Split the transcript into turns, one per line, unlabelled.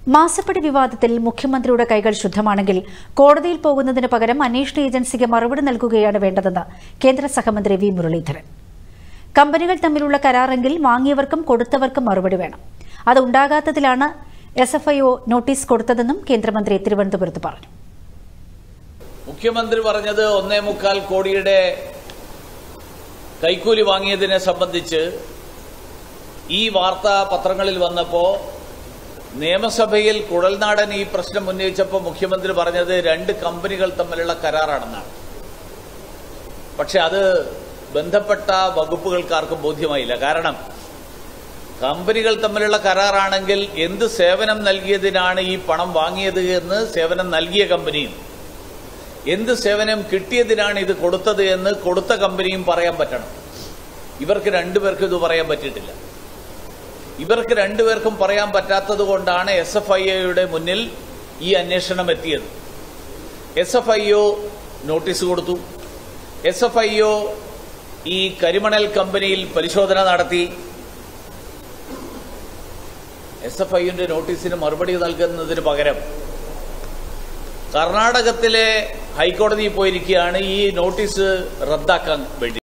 മാസപ്പടി വിവാദത്തിൽ മുഖ്യമന്ത്രിയുടെ കൈകൾ ശുദ്ധമാണെങ്കിൽ കോടതിയിൽ പോകുന്നതിന് പകരം അന്വേഷണ ഏജൻസിക്ക് മറുപടി നൽകുകയാണ് വേണ്ടതെന്ന് കേന്ദ്ര സഹമന്ത്രി വി മുരളീധരൻ. കമ്പനികൾ തമ്മിലുള്ള കരാറെങ്കിൽ വാങ്ങിയവർക്കും കൊടുത്തവർക്കും മറുപടി വേണം. അത് ഉണ്ടാകാത്തതിലാണ് SFIO നോട്ടീസ് കൊടുത്തതെന്നും കേന്ദ്രമന്ത്രി തിരുവനന്തപുരത്ത് പറഞ്ഞു.
മുഖ്യമന്ത്രി പറഞ്ഞത് 1.25 കോടിയുടെ കൈക്കൂലി വാങ്ങിയതിനെ സംബന്ധിച്ച് ഈ വാർത്ത പത്രങ്ങളിൽ വന്നപ്പോൾ നിയമസഭയിൽ കുഴൽനാടൻ ഈ പ്രശ്നം ഉന്നയിച്ചപ്പോൾ മുഖ്യമന്ത്രി പറഞ്ഞത് 2 കമ്പനികൾ തമ്മിലുള്ള കരാറാണെന്നാണ്. പക്ഷെ അത് ബന്ധപ്പെട്ട വകുപ്പുകൾക്കാർക്കും ബോധ്യമായില്ല. കാരണം കമ്പനികൾ തമ്മിലുള്ള കരാറാണെങ്കിൽ എന്ത് സേവനം നൽകിയതിനാണ് ഈ പണം വാങ്ങിയത് എന്ന് സേവനം നൽകിയ കമ്പനിയും എന്ത് സേവനം കിട്ടിയതിനാണ് ഇത് കൊടുത്തത് എന്ന് കൊടുത്ത കമ്പനിയും പറയാൻ പറ്റണം. ഇവർക്ക് രണ്ടുപേർക്കും ഇത് പറയാൻ പറ്റിയിട്ടില്ല. ഇവർക്ക് രണ്ടുപേർക്കും പറയാൻ പറ്റാത്തത് കൊണ്ടാണ് SFIOയുടെ മുന്നിൽ ഈ അന്വേഷണം എത്തിയത്. SFIO നോട്ടീസ് കൊടുത്തു. SFIO ഈ കരിമണൽ കമ്പനിയിൽ പരിശോധന നടത്തി. SFIOന്റെ നോട്ടീസിന് മറുപടി നൽകുന്നതിന് പകരം കർണാടകത്തിലെ ഹൈക്കോടതിയിൽ പോയിരിക്കുകയാണ് ഈ നോട്ടീസ് റദ്ദാക്കാൻ വേണ്ടി.